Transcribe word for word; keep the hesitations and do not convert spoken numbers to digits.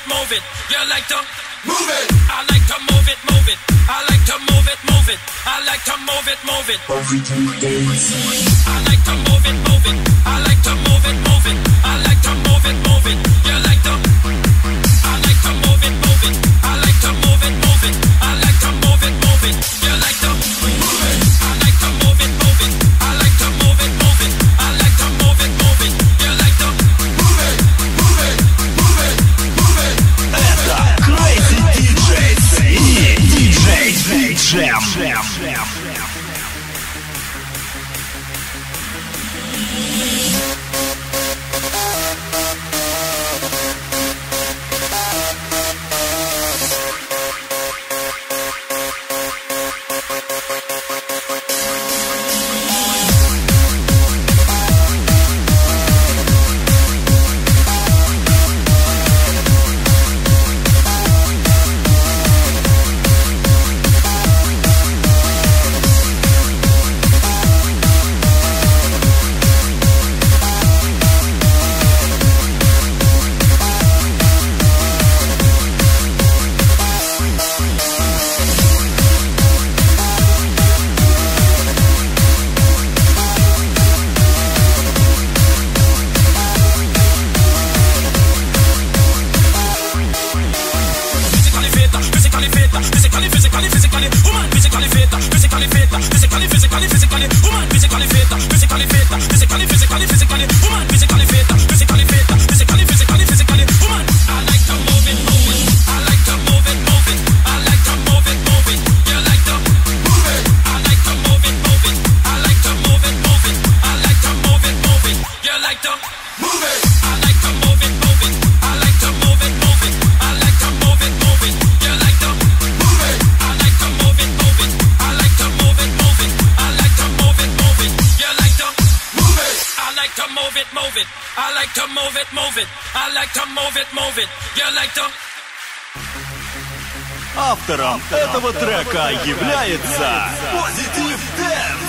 it, move it. You like to move it. I like to move it, move it. I like to move it, move it. I like to move it, move it. Positive dance. I like to move it, move it. I like to move it, move it. I like to move it, move it. You like to. I like to move it, move it. I like to move it, move it. I like to move it, move it. You like to move it. I like to move it, move it. I like to move it, move it. I like to move it, move it. You like to move it, move it, move it, move it. Это Crazy ди джей и ди джей Jam. Автором этого трека является Pozitive.